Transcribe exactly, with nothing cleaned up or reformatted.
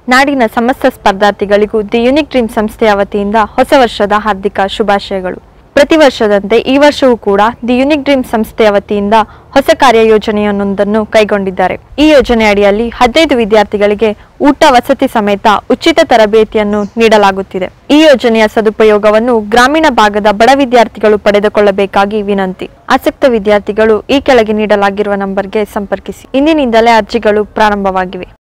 ನಾಡಿನ ಸಮಸ್ತ ಸ್ಪರ್ಧಾರ್ಥಿಗಳಿಗೂ the unique dream ಸಂಸ್ಥೆಯ ವತಿಯಿಂದ ಹೊಸ ವರ್ಷದ ಹಾರ್ದಿಕ ಶುಭಾಶಯಗಳು. ಪ್ರತಿ ವರ್ಷದಂತೆ ಈ ವರ್ಷವೂ ಕೂಡ ದಿ ಯುನಿಕ್ ಡ್ರೀಮ್ ಸಂಸ್ಥೆಯ ವತಿಯಿಂದ ಹೊಸ ಕಾರ್ಯಯೋಜನೆಯೊಂದನ್ನು ಕೈಗೊಂಡಿದ್ದಾರೆ. ಈ ಯೋಜನೆ ಅಡಿಯಲ್ಲಿ ಹದಿನೈದು ವಿದ್ಯಾರ್ಥಿಗಳಿಗೆ ಊಟ ವಸತಿ ಸಮೇತ ಉಚಿತ ತರಬೇತಿಯನ್ನು ನೀಡಲಾಗುತ್ತಿದೆ. ಈ ಯೋಜನೆಯ ಸದುಪಯೋಗವನ್ನು ಗ್ರಾಮೀಣ ಭಾಗದ ಬಡ ವಿದ್ಯಾರ್ಥಿಗಳು ಪಡೆದುಕೊಳ್ಳಬೇಕಾಗಿ ವಿನಂತಿ. ಆಸಕ್ತ ವಿದ್ಯಾರ್ಥಿಗಳು ಈ ಕೆಳಗೆ ನೀಡಲಾಗಿರುವ ನಂಬರ್ಗೆ ಸಂಪರ್ಕಿಸಿ. ಇಂದಿನಿಂದಲೇ ಅರ್ಜಿಗಳು ಪ್ರಾರಂಭವಾಗಿವೆ.